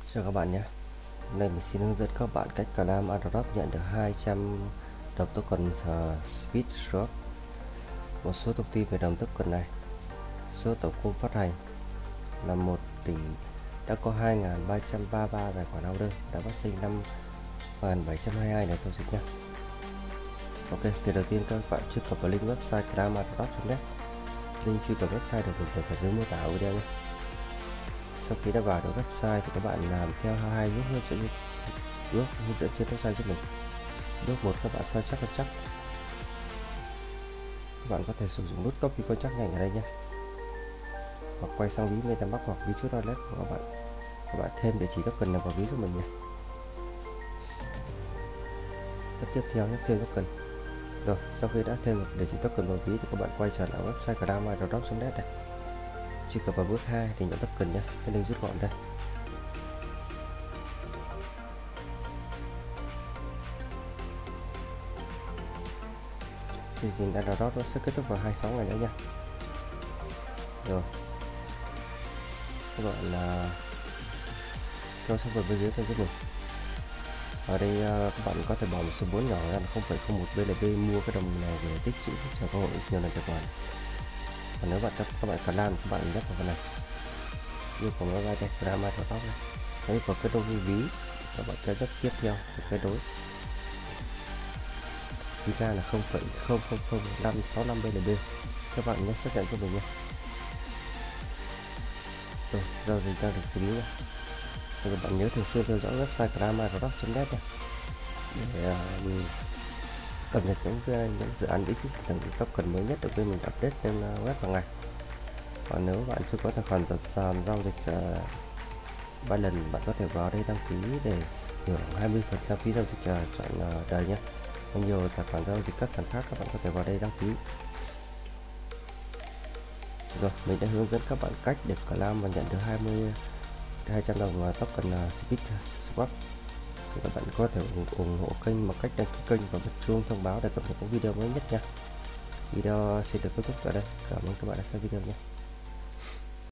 Chào các bạn nhé. Hôm nay mình xin hướng dẫn các bạn cách claim airdrop nhận được 200 đồng token Speedrop. Một số thông tin về đồng token này: số tổng cung phát hành là 1 tỷ, đã có 2.333 tài khoản order, đã phát sinh 5.722 để giao dịch nhé. Ok, thì đầu tiên các bạn truy cập vào link website claimairdrop.net. Link truy cập website được mình để ở dưới mô tả của video nhé. Sau khi đã vào được website thì các bạn làm theo hai bước hướng dẫn trên website giúp mình. Bước 1, các bạn sao chắc contract. Các bạn có thể sử dụng nút copy contract nhanh ở đây nhé, hoặc quay sang ví MetaMask hoặc ví chút wallet của các bạn. Các bạn thêm địa chỉ token này vào ví giúp mình nhé. Tiếp theo nhé, thêm token. Rồi, sau khi đã thêm địa chỉ token vào ví thì các bạn quay trở lại website claimairdrop.net này. Truy cập vào bước 2 để nhận token nhé. Cái link rút gọn đây. Chương trình airdrop nó sẽ kết thúc vào 26 ngày nữa nha. Rồi, các bạn cho sang phần bên dưới bên giúp mình. Ở đây các bạn có thể bỏ một số vốn nhỏ ra là 0,01 BLB mua cái đồng này để tích trữ cho cơ hội nhiều lần tài khoản. Và nếu các bạn cần làm, các bạn nhấp vào phần này yêu cầu nó ra đây, claim airdrop này. Đấy, vào kết nối ví, các bạn sẽ nhấp tiếp theo kết nối. Ví ra là 0,000565 BLB. Các bạn nhớ xác nhận cho mình nhé. Rồi, giao dịch đang được xử lý nha. Các bạn nhớ thường xuyên theo dõi website claimairdrop.net nha, để cập nhật những dự án bí kíp từng token mới nhất được bên mình update lên web hàng ngày. Còn nếu bạn chưa có tài khoản giao dịch 3 lần, bạn có thể vào đây đăng ký để hưởng 20% phí giao dịch chọn đời nhé. Còn nhiều tài khoản giao dịch các sàn khác, các bạn có thể vào đây đăng ký. Rồi, mình đã hướng dẫn các bạn cách để claim và nhận được 200 đồng token Speedrop. Thì các bạn có thể ủng hộ kênh bằng cách đăng ký kênh và bật chuông thông báo để cập nhật những video mới nhất nha. Video xin được kết thúc tại đây. Cảm ơn các bạn đã xem video nhé.